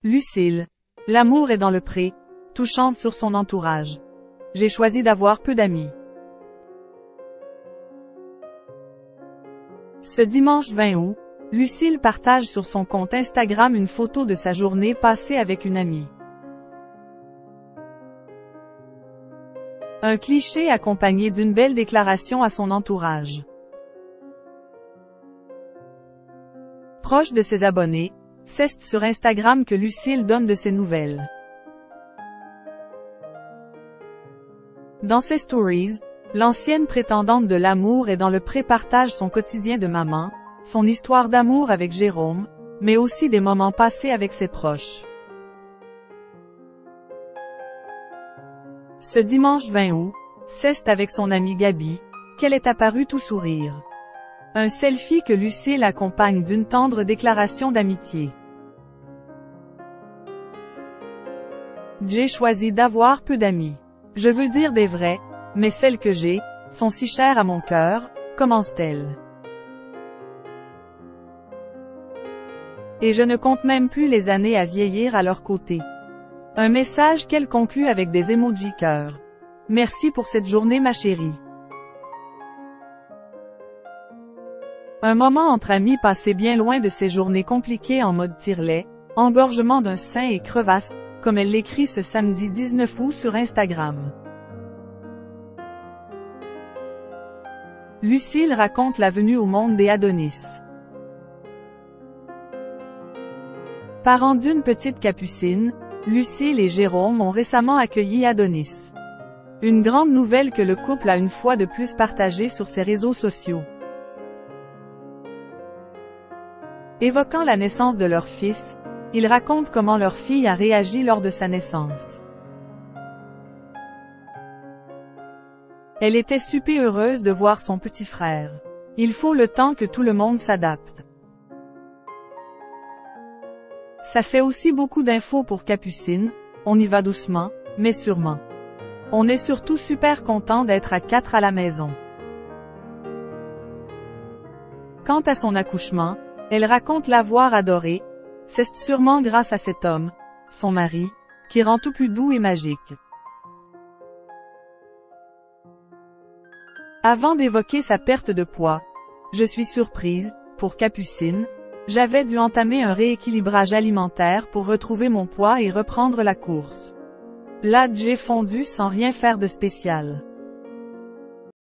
Lucille. L'amour est dans le pré, tout chante sur son entourage. J'ai choisi d'avoir peu d'amis. Ce dimanche 20 août, Lucille partage sur son compte Instagram une photo de sa journée passée avec une amie. Un cliché accompagné d'une belle déclaration à son entourage. Proche de ses abonnés, c'est sur Instagram que Lucille donne de ses nouvelles. Dans ses stories, l'ancienne prétendante de l'amour est dans le pré-partage son quotidien de maman, son histoire d'amour avec Jérôme, mais aussi des moments passés avec ses proches. Ce dimanche 20 août, c'est avec son amie Gabi, qu'elle est apparue tout sourire. Un selfie que Lucille accompagne d'une tendre déclaration d'amitié. J'ai choisi d'avoir peu d'amis. Je veux dire des vrais, mais celles que j'ai, sont si chères à mon cœur, commence-t-elle. Et je ne compte même plus les années à vieillir à leur côté. Un message qu'elle conclut avec des emojis cœur. Merci pour cette journée ma chérie. Un moment entre amis passé bien loin de ces journées compliquées en mode tire-lait, engorgement d'un sein et crevasse, comme elle l'écrit ce samedi 19 août sur Instagram. Lucille raconte la venue au monde des Adonis. Parents d'une petite capucine, Lucille et Jérôme ont récemment accueilli Adonis. Une grande nouvelle que le couple a une fois de plus partagée sur ses réseaux sociaux. Évoquant la naissance de leur fils, ils racontent comment leur fille a réagi lors de sa naissance. Elle était super heureuse de voir son petit frère. Il faut le temps que tout le monde s'adapte. Ça fait aussi beaucoup d'infos pour Capucine, on y va doucement, mais sûrement. On est surtout super content d'être à 4 à la maison. Quant à son accouchement, elle raconte l'avoir adoré. C'est sûrement grâce à cet homme, son mari, qui rend tout plus doux et magique. Avant d'évoquer sa perte de poids, je suis surprise, pour Capucine, j'avais dû entamer un rééquilibrage alimentaire pour retrouver mon poids et reprendre la course. Là j'ai fondu sans rien faire de spécial.